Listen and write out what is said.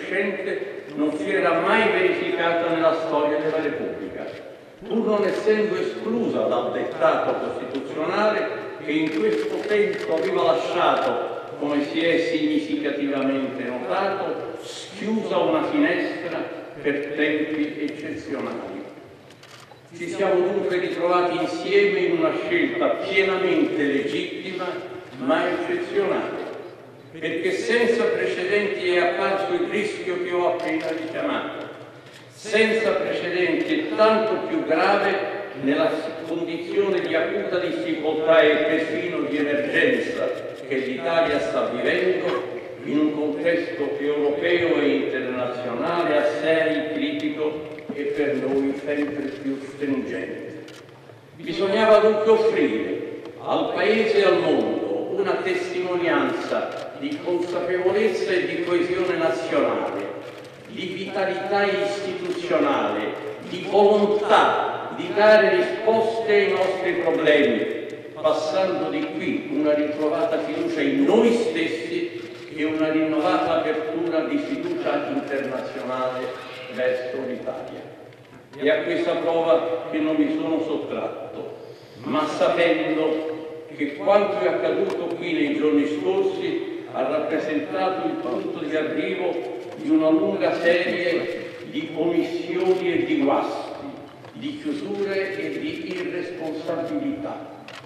crescente non si era mai verificata nella storia della Repubblica, pur non essendo esclusa dal dettato costituzionale che in questo tempo aveva lasciato, come si è significativamente notato, schiusa una finestra per tempi eccezionali. Ci siamo dunque ritrovati insieme in una scelta pienamente legittima ma eccezionale, perché senza precedenti è apparso il rischio che ho appena richiamato, senza precedenti e tanto più grave nella condizione di acuta difficoltà e perfino di emergenza che l'Italia sta vivendo in un contesto europeo e internazionale assai critico e per noi sempre più stringente. Bisognava dunque offrire al Paese e al mondo una testimonianza di consapevolezza e di coesione nazionale, di vitalità istituzionale, di volontà di dare risposte ai nostri problemi, passando di qui una ritrovata fiducia in noi stessi e una rinnovata apertura di fiducia internazionale verso l'Italia. È a questa prova che non mi sono sottratto, ma sapendo che quanto è accaduto qui nei giorni scorsi ha rappresentato il punto di arrivo di una lunga serie di omissioni e di guasti, di chiusure e di irresponsabilità.